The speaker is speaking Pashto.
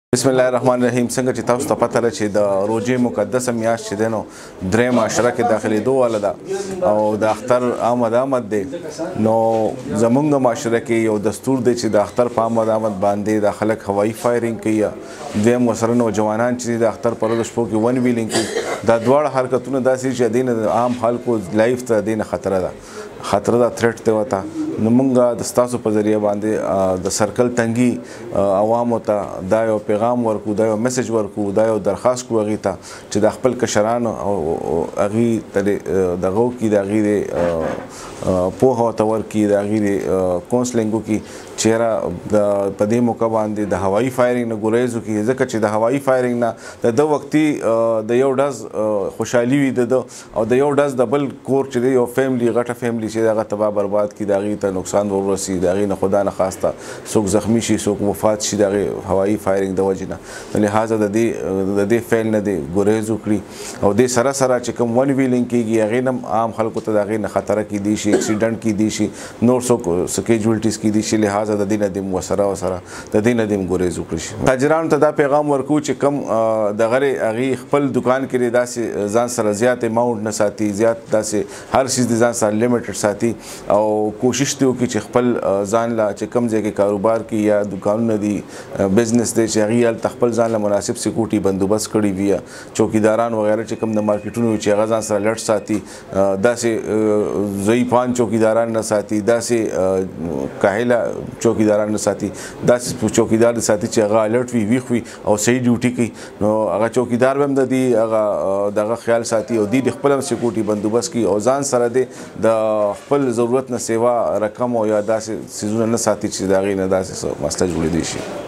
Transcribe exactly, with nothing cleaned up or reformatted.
بسم الله الرحمن الرحیم. څنګه چې تاسو ته پته ده چې د روژې مقدسه میاشت چې دی نو درې معاشره کې داخلېدو واله ده او د اختر آمد آمد دی، نو زمونږ معاشره کې یو دستور دی چې د اختر په آمد آمد باندې د خلک هوایي فایرینګ کوي. دویم ورسره نوجوانان چې د اختر په ورځو شپو کې ون ویلینګ کوي. دا دواړه حرکتونه داسې چې دې نه عام خلکو لایف ته دې نه خطره ده خطره ده تھریټ دی ورته. نو مونږ د ستاسو په ذریعه باندې د سرکل تنګي عوامو ته دا یو پیغام ورکو، دا یو میسج ورکو، دا یو درخواست کو هغې ته چې د خپل کشران او هغې ته دغه وکړي، د هغې پوهه ورته ورکړي، د هغې کونسلینګ وکړي چېرې په دې موقع باندې د هوایي فایرینګ نه ګریز وکړي، ځکه چې د هوایي فایرینګ نه د ده وختي د یو ډز خوشحالي وي د ده او د یو ډز د بل کور چې دی یو فیملی غټه فیملی چې هغه تباه برباد کړي، د هغې ته نقصان ورسي، د هغې نه خدا نخواسته څوک زخمی شي، څوک وفات شي د هغې هوایي فایرینګ د وجې نه. لهذا د دې د دې فعل نه دی ګریز وکړي او دې سره سره چې کوم ون ویلینګ کېږي هغې نه عام خلکو ته د هغې نه خطره کیدی شي، اکسیډنټ کیدی شي، نور څوک سکیجوالټیز کیدی شي. لهذا د دې نه دې ورسره ورسره د دې نه دې ګریز وکړي شي. تاجرانو ته دا پیغام ورکوو چې کوم دغه هغې خپل دکان کې داسې ځان سره زیات اماونټ نه ساتي، زیات داسې هر څیز د ځان سره لیمیټډ ساتي او کوشش دی وکړي چې خپل ځان له چې کوم ځای کې کاروبار کې یا دکانونه دي بزنس دی چې هغې هلته خپل ځان له مناسب سکیورټي بندوبست کړي وي، چوکیداران وغیره چې کوم د مارکیټونو چې هغه ځان سره لټ ساتي، داسې ضعیفان چوکیداران نه ساتي، داسې کاهله چوکیداران نه ساتي، داسې چوکیدار ساتي چې هغه الرټ وي، ویښ وي او صحیح ډیوټي کوي. نو هغه چوکیدار به هم د دې هغه دغه خیال ساتي او دوی د خپل هم سکیورټي بندوبست کوي او ځان سره دی د خپل ضرورت نه سیوا رقم او یا داسې څیزونه نه ساتي چې د هغې نه داسې مسله جوړېدی شي.